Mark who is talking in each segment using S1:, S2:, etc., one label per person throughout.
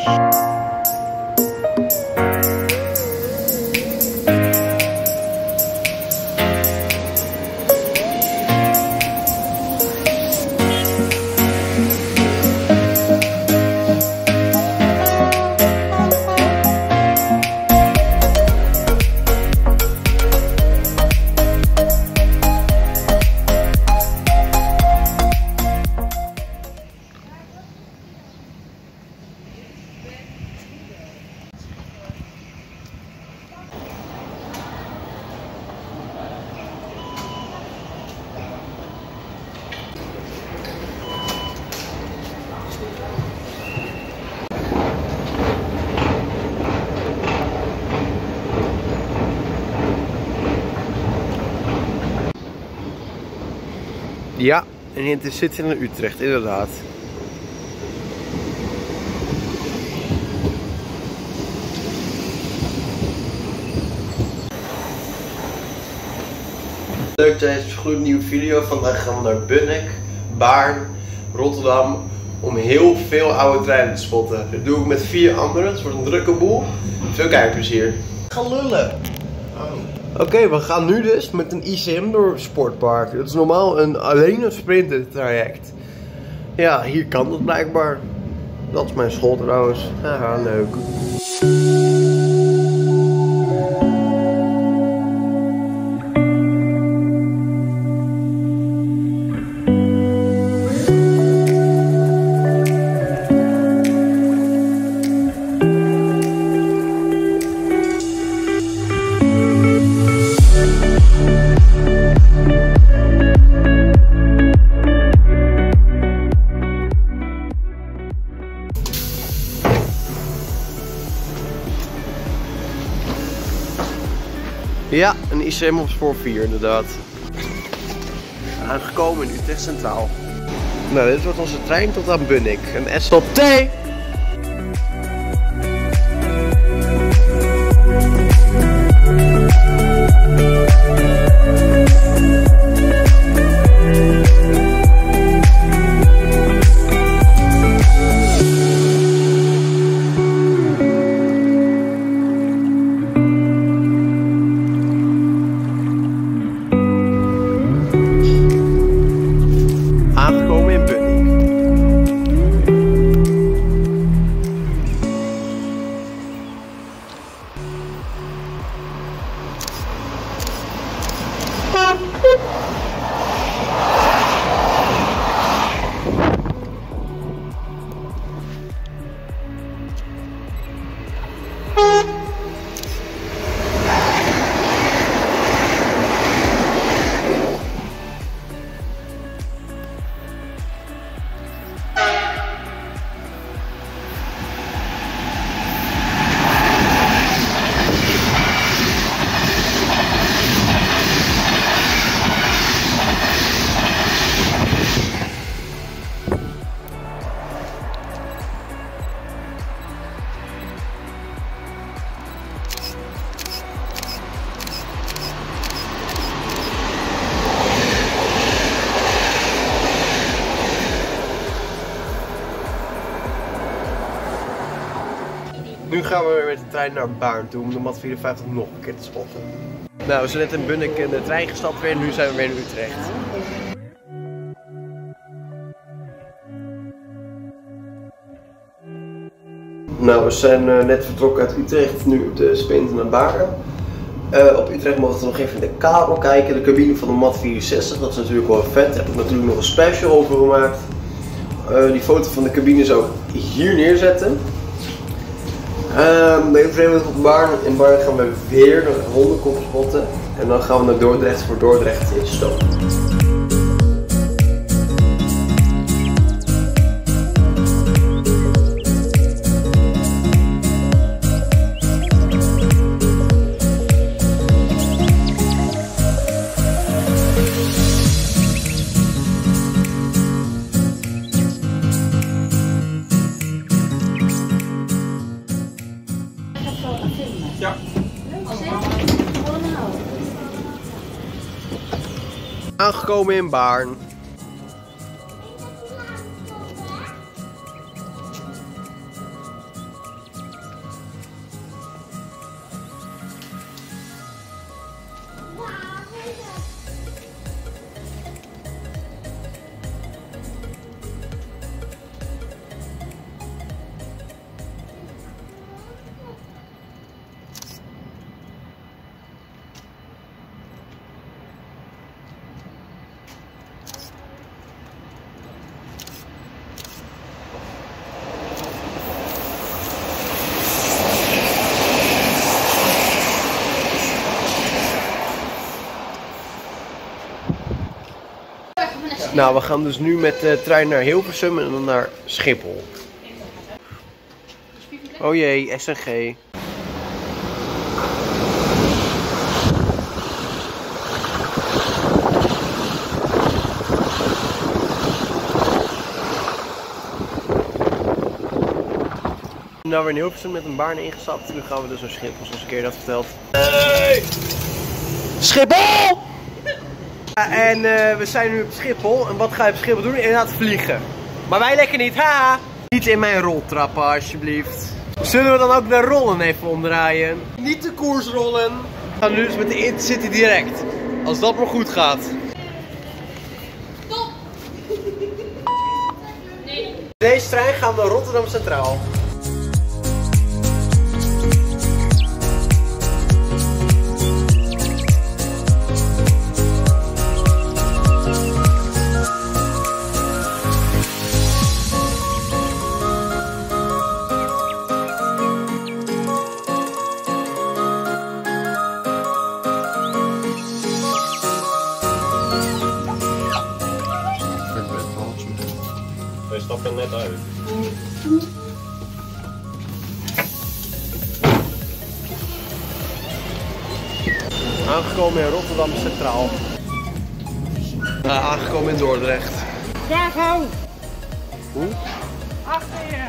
S1: Ja, en het zit in Utrecht, inderdaad. Leuk deze gloednieuwe video. Vandaag gaan we naar Bunnik, Baarn, Rotterdam om heel veel oude treinen te spotten. Dat doe ik met 4 anderen, het wordt een drukke boel. Veel kijkplezier. Ga lullen! Oké, we gaan nu dus met een ICM door Sportpark. Dat is normaal alleen een sprintertraject. Ja, hier kan dat blijkbaar. Dat is mijn school trouwens. Haha, leuk. Ja, een ICM op spoor 4 inderdaad. Aangekomen in Utrecht Centraal. Nou, dit wordt onze trein tot aan Bunnik. Een SLT! Nu gaan we weer met de trein naar Baarn toe om de mat 54 nog een keer te spotten. Nou, we zijn net in Bunnik in de trein gestapt weer en nu zijn we weer in Utrecht. Nou, we zijn net vertrokken uit Utrecht, nu op de sprinter naar Baarn. Op Utrecht mochten we nog even in de kabel kijken, de cabine van de mat 64, dat is natuurlijk wel vet. Daar heb ik natuurlijk nog een special over gemaakt. Die foto van de cabine zou ik hier neerzetten. De evenement op Baarn. In Baarn gaan we weer de hondenkop spotten. En dan gaan we naar Dordrecht voor Dordrecht in Stoom.
S2: Ja.
S1: Aangekomen in Baarn. Nou, we gaan dus nu met de trein naar Hilversum en dan naar Schiphol. Oh jee, SNG. Nou, weer in Hilversum met een baarn ingestapt. Nu gaan we dus naar Schiphol, zoals ik eerder had verteld. Hey! Schiphol! Ja, en we zijn nu op Schiphol. En wat ga je op Schiphol doen? Inderdaad vliegen. Maar wij lekker niet, ha! Niet in mijn rol trappen, alsjeblieft. Zullen we dan ook de rollen even omdraaien? Niet de koers rollen. We gaan nu dus met de Intercity direct. Als dat maar goed gaat. Stop! Nee. Deze trein gaan we naar Rotterdam Centraal.
S2: Hij stapt er net uit.
S1: Aangekomen in Rotterdam Centraal. Aangekomen in Dordrecht.
S3: Bravo!
S1: Hoe?
S3: Achter je!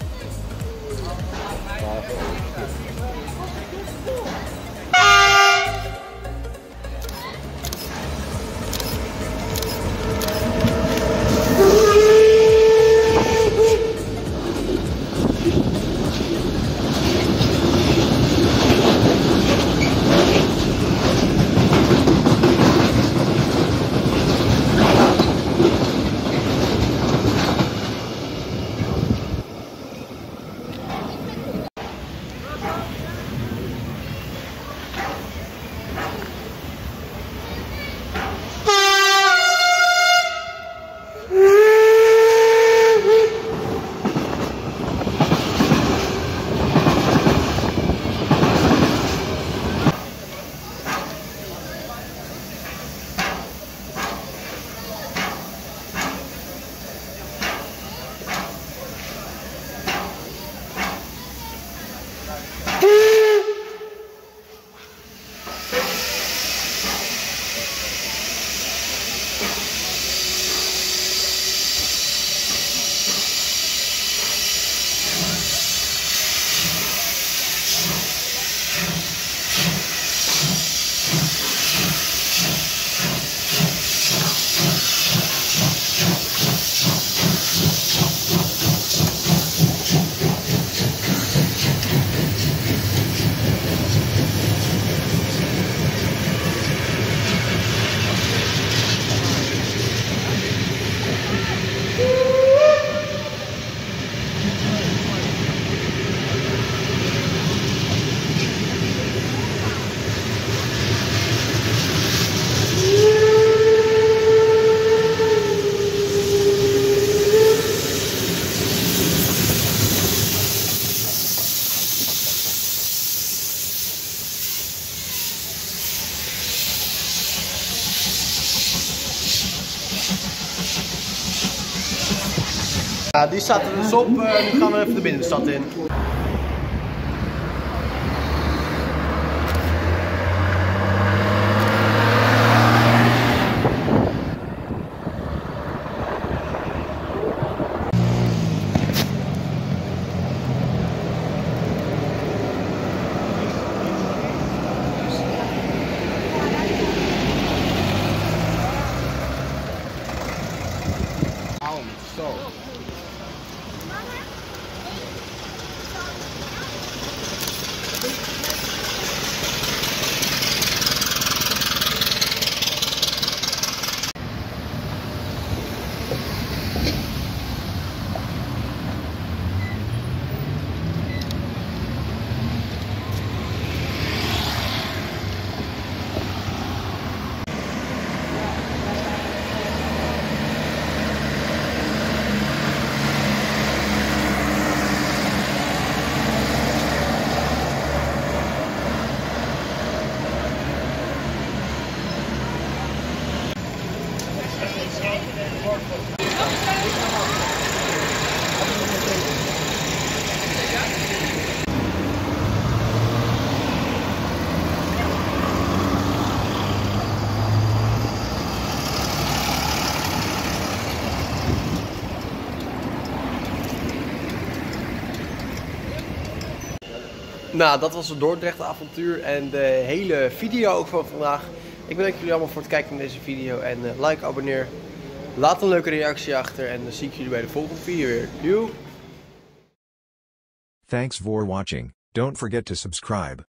S1: Ja, die staat er dus op. Nu gaan we even de binnenstad in. Nou, dat was het Dordrecht avontuur en de hele video ook van vandaag. Ik bedank jullie allemaal voor het kijken naar deze video en like, abonneer. Laat een leuke reactie achter en dan zie ik jullie bij de volgende video weer. Doei!
S4: Thanks for watching. Don't forget to subscribe.